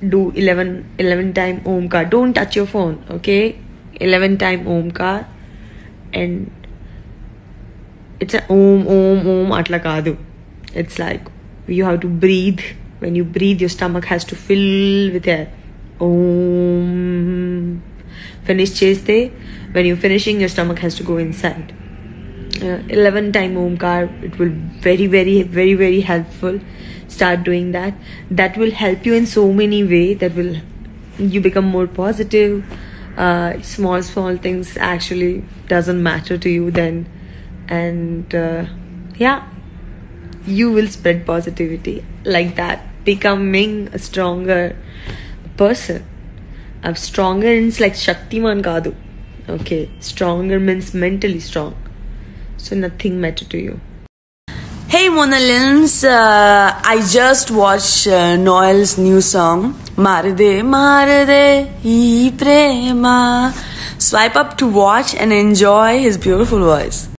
do 11 time Omkar. Don't touch your phone, okay? 11 time Omkar, and it's a om atla kaadu. It's like you have to breathe. When you breathe, your stomach has to fill with air. Om. Finish cheste. When you're finishing, your stomach has to go inside. 11 time Omkar. It will very helpful. Start doing that. That will help you in so many ways. That will you become more positive. Small things actually doesn't matter to you then, and you will spread positivity like that, becoming a stronger person. Stronger means like Shaktiman kaadu. Okay, stronger means mentally strong. So nothing matter to you. Hey Monalins, I just watched Noel's new song, Marade Ee Prema. Swipe up to watch and enjoy his beautiful voice.